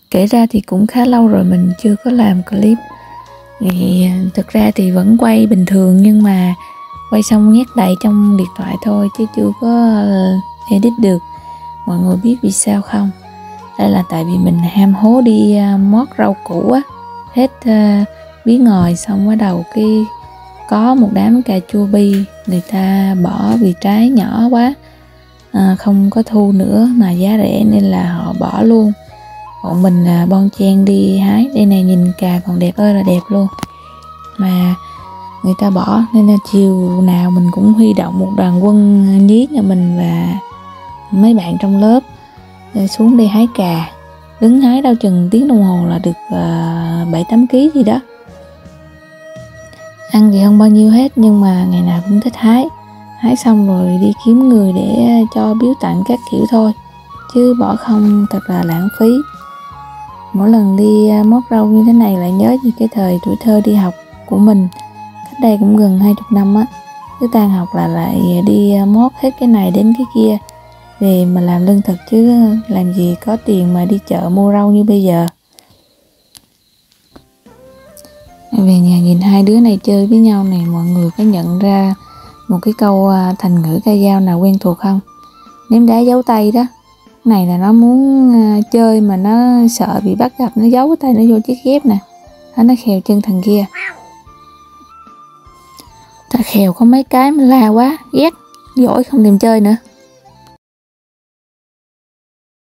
Kể ra thì cũng khá lâu rồi mình chưa có làm clip. Thì thực ra thì vẫn quay bình thường, nhưng mà quay xong nhét lại trong điện thoại thôi chứ chưa có edit được. Mọi người biết vì sao không? Đây là tại vì mình ham hố đi mót rau củ á, hết bí ngòi xong bắt đầu cái có một đám cà chua bi người ta bỏ vì trái nhỏ quá, không có thu nữa mà giá rẻ nên là họ bỏ luôn. Bọn mình bon chen đi hái. Đây này, nhìn cà còn đẹp ơi là đẹp luôn mà người ta bỏ, nên là chiều nào mình cũng huy động một đoàn quân nhí nhà mình và mấy bạn trong lớp xuống đi hái cà. Đứng hái đâu chừng tiếng đồng hồ là được 7-8 kg gì đó. Ăn thì không bao nhiêu hết, nhưng mà ngày nào cũng thích hái. Hái xong rồi đi kiếm người để cho biếu tặng các kiểu thôi, chứ bỏ không thật là lãng phí. Mỗi lần đi mót rau như thế này lại nhớ về cái thời tuổi thơ đi học của mình, cách đây cũng gần 20 năm á. Cứ tan học là lại đi mót hết cái này đến cái kia về mà làm lương thực, chứ làm gì có tiền mà đi chợ mua rau như bây giờ. Về nhà nhìn hai đứa này chơi với nhau này, mọi người có nhận ra một cái câu thành ngữ ca dao nào quen thuộc không? Ném đá giấu tay đó. Cái này là nó muốn chơi mà nó sợ bị bắt gặp, nó giấu cái tay nó vô chiếc dép nè. Nó khều chân thằng kia. Ta khều có mấy cái mà la quá, ghét, giỏi không thèm chơi nữa.